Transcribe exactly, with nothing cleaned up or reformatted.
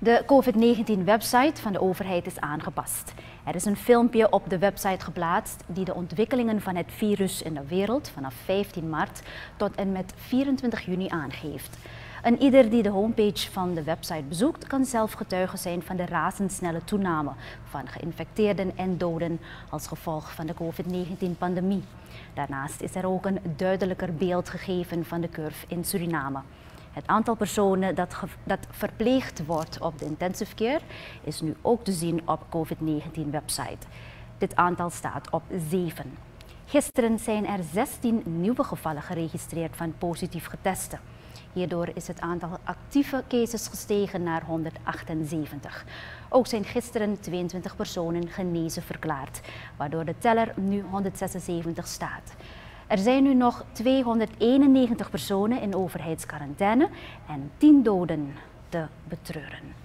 De COVID negentien website van de overheid is aangepast. Er is een filmpje op de website geplaatst die de ontwikkelingen van het virus in de wereld vanaf vijftien maart tot en met vierentwintig juni aangeeft. En ieder die de homepage van de website bezoekt kan zelf getuige zijn van de razendsnelle toename van geïnfecteerden en doden als gevolg van de COVID negentien pandemie. Daarnaast is er ook een duidelijker beeld gegeven van de curve in Suriname. Het aantal personen dat, dat verpleegd wordt op de intensive care is nu ook te zien op COVID negentien website. Dit aantal staat op zeven. Gisteren zijn er zestien nieuwe gevallen geregistreerd van positief getesten. Hierdoor is het aantal actieve cases gestegen naar honderdachtenzeventig. Ook zijn gisteren tweeëntwintig personen genezen verklaard, waardoor de teller nu honderdzesenzeventig staat. Er zijn nu nog tweehonderdeenennegentig personen in overheidsquarantaine en tien doden te betreuren.